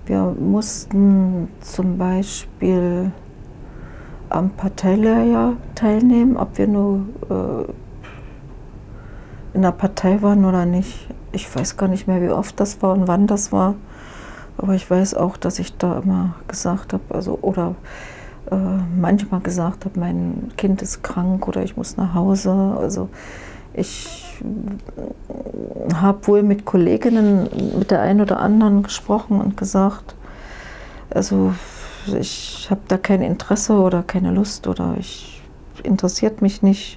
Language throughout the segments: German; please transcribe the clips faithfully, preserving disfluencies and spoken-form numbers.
Wir mussten zum Beispiel am Parteilehrjahr teilnehmen, ob wir nur äh, in der Partei waren oder nicht. Ich weiß gar nicht mehr, wie oft das war und wann das war. Aber ich weiß auch, dass ich da immer gesagt habe, also oder äh, manchmal gesagt habe, mein Kind ist krank oder ich muss nach Hause. Also ich habe wohl mit Kolleginnen, mit der einen oder anderen gesprochen und gesagt, also ich habe da kein Interesse oder keine Lust oder ich interessiert mich nicht.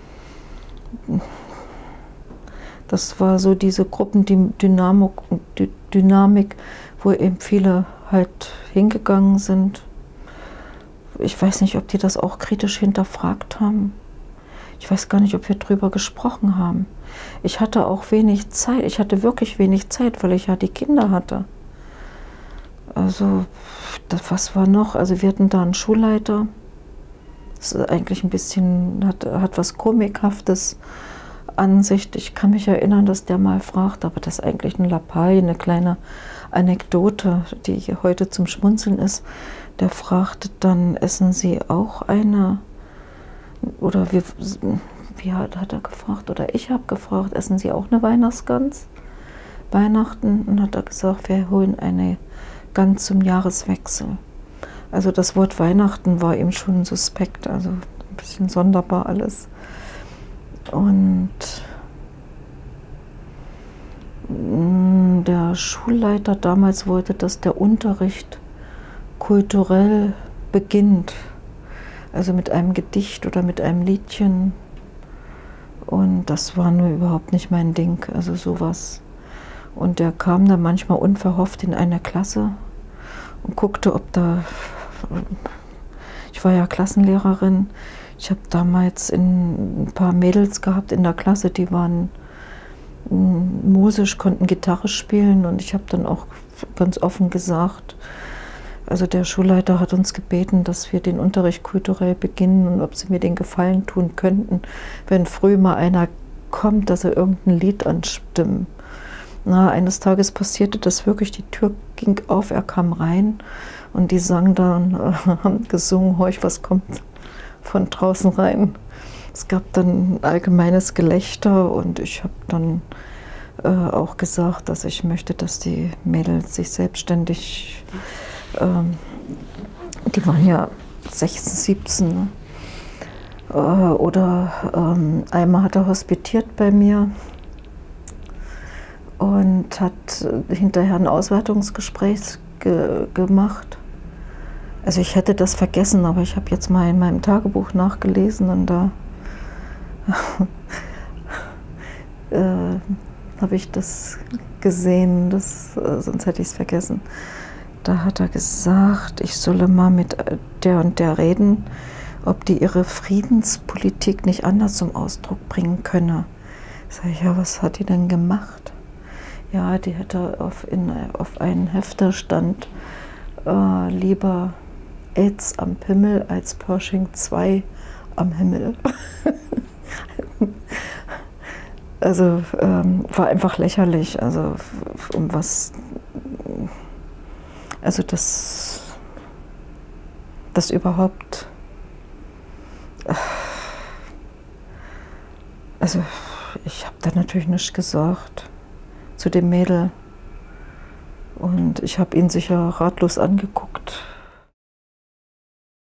Das war so diese Gruppendynamik, Dynamik, wo eben viele halt hingegangen sind. Ich weiß nicht, ob die das auch kritisch hinterfragt haben. Ich weiß gar nicht, ob wir drüber gesprochen haben. Ich hatte auch wenig Zeit. Ich hatte wirklich wenig Zeit, weil ich ja die Kinder hatte. Also, das, was war noch? Also wir hatten da einen Schulleiter. Das ist eigentlich ein bisschen, hat, hat was Komikhaftes an sich. Ich kann mich erinnern, dass der mal fragt, aber das ist eigentlich eine Lappalie, eine kleine Anekdote, die heute zum Schmunzeln ist. Der fragte dann, essen Sie auch eine, oder wie, wie hat, hat er gefragt, oder ich habe gefragt, essen Sie auch eine Weihnachtsgans? Weihnachten? Und hat er gesagt, wir holen eine Gans zum Jahreswechsel. Also das Wort Weihnachten war ihm schon suspekt, also ein bisschen sonderbar alles. Und der Schulleiter damals wollte, dass der Unterricht kulturell beginnt, also mit einem Gedicht oder mit einem Liedchen. Und das war nur überhaupt nicht mein Ding, also sowas. Und der kam dann manchmal unverhofft in eine Klasse und guckte, ob da, ich war ja Klassenlehrerin, ich habe damals in, ein paar Mädels gehabt in der Klasse, die waren musisch, konnten Gitarre spielen und ich habe dann auch ganz offen gesagt, also der Schulleiter hat uns gebeten, dass wir den Unterricht kulturell beginnen und ob sie mir den Gefallen tun könnten, wenn früh mal einer kommt, dass er irgendein Lied anstimmen. Na, eines Tages passierte das wirklich, die Tür ging auf, er kam rein und die sangen dann, äh, haben gesungen, horch, was kommt von draußen rein. Es gab dann ein allgemeines Gelächter und ich habe dann äh, auch gesagt, dass ich möchte, dass die Mädels sich selbstständig, ähm, die waren ja sechzehn, siebzehn, ne? äh, oder ähm, einmal hat er hospitiert bei mir und hat hinterher ein Auswertungsgespräch ge gemacht. Also ich hätte das vergessen, aber ich habe jetzt mal in meinem Tagebuch nachgelesen und da äh, habe ich das gesehen, das, äh, sonst hätte ich es vergessen. Da hat er gesagt, ich solle mal mit der und der reden, ob die ihre Friedenspolitik nicht anders zum Ausdruck bringen könne. Sag ich, ja, was hat die denn gemacht? Ja, die hätte auf, in, auf einen Hefter stand, äh, lieber AIDS am Pimmel als Pershing zwei am Himmel. Also ähm, war einfach lächerlich, also um was, also das, das überhaupt, also ich habe da natürlich nichts gesagt zu dem Mädel und ich habe ihn sicher ratlos angeguckt.